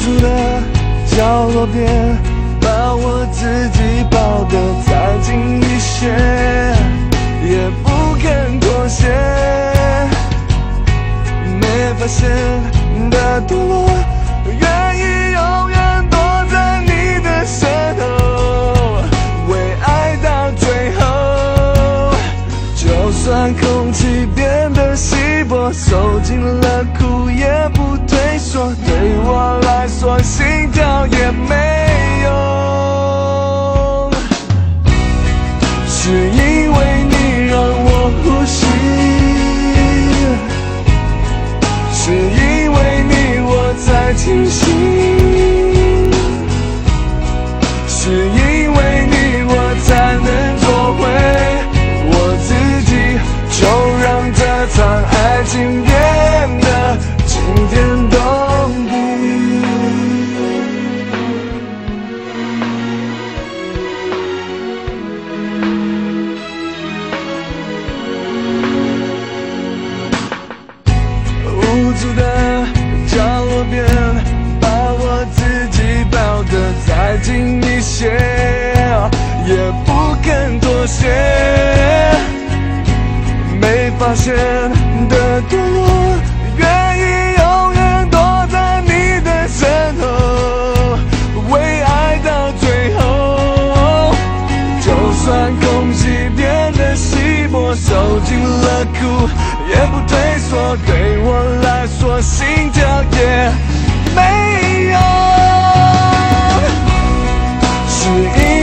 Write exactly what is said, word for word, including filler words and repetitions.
助的角落边，把我自己抱得再紧一些，也不肯妥协。没发现的堕落，愿意永远躲在你的身后，为爱到最后。就算空气变得稀薄，受尽了苦也不退缩，对我来说心跳也没用。是因为你让我呼吸，是因为你我才清醒，是因为你我才能做回我自己，就让这场爱情变得惊天动地。无助的角落边，把我自己抱得再紧一些，也不肯妥协。没发现的堕落，愿意永远躲在你的身后，为爱到最后。就算空气变得稀薄，受尽了苦也不退缩，对我来说心跳也没用。是因